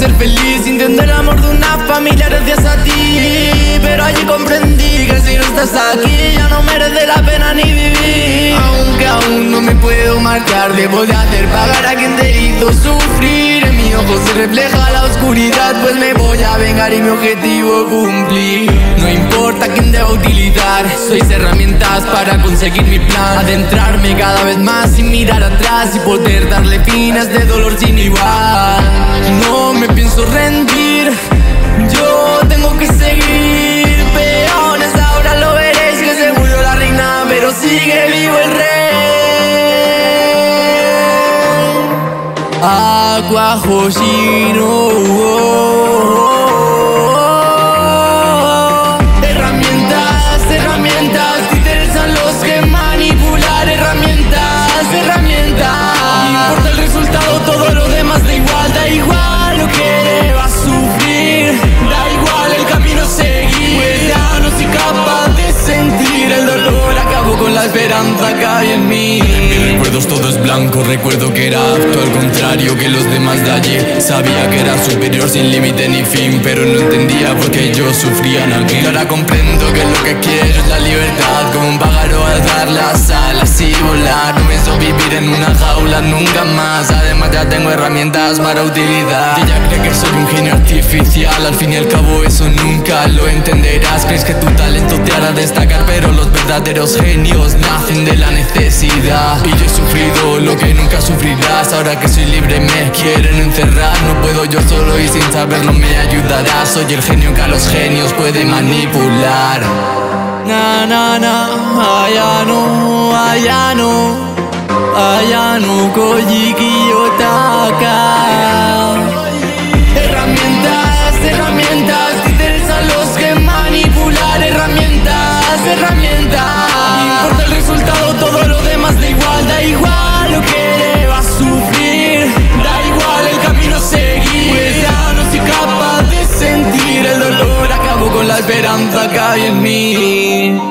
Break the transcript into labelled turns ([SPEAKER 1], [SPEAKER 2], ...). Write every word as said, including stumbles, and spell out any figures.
[SPEAKER 1] ser feliz, intenté el amor de una familia gracias a ti. Pero allí comprendí que si no estás aquí ya no merece la pena ni vivir. Aunque aún no me puedo marchar, debo de hacer pagar a quien te hizo sufrir. En mi ojo se refleja la oscuridad, pues me voy a vengar y mi objetivo cumplir. No importa quién deba utilizar, sois herramientas para conseguir mi plan. Adentrarme cada vez más sin mirar atrás y poder darle fin a este dolor sin igual. No me pienso rendir, yo tengo que seguir. Peones, ahora lo veréis que se murió la reina, pero sigue vivo el rey. Aqua Hoshino, oh, oh, oh. Herramientas, herramientas, títeres son los que manipular. Herramientas, herramientas. No importa el resultado, todo lo demás da igual. Da igual lo que debas sufrir, da igual el camino seguir. Pues ya no soy capaz de sentir el dolor, acabo con la esperanza que hay en mí.
[SPEAKER 2] En mis recuerdos todo es blanco, recuerdo que era apto al contrario que los demás de allí. Sabía que era superior sin límite ni fin, pero no entendía por qué ellos sufrían aquí. Y ahora comprendo que lo que quiero es la libertad, como un pájaro alzar las alas y volar. No pienso vivir en una jaula nunca más, además ya tengo herramientas para utilizar. Y ella cree que soy un genio artificial, al fin y al cabo eso nunca lo entenderás. Crees que tu talento te hará destacar, pero los verdaderos genios nacen de la necesidad. Y yo he sufrido lo que nunca sufrirás, ahora que soy libre me quieren encerrar. No puedo yo solo y sin saberlo me ayudarás. Soy el genio que a los genios puede manipular.
[SPEAKER 1] Na na na, ayano, ayano, ayano, koji kiyotaka. Herramientas, herramientas, títeres a los que manipular. Herramientas, herramientas. No importa el resultado, todo lo demás da igual. Da igual lo que debas sufrir, da igual el camino seguir. Pues ya no soy capaz de sentir el dolor, acabo con la esperanza que hay en mí.